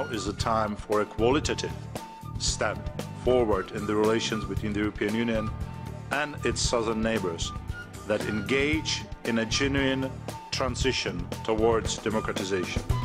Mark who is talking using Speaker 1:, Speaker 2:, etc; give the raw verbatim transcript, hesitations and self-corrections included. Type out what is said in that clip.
Speaker 1: now is the time for a qualitative step forward in the relations between the European Union and its southern neighbours that engage in a genuine transition towards democratization.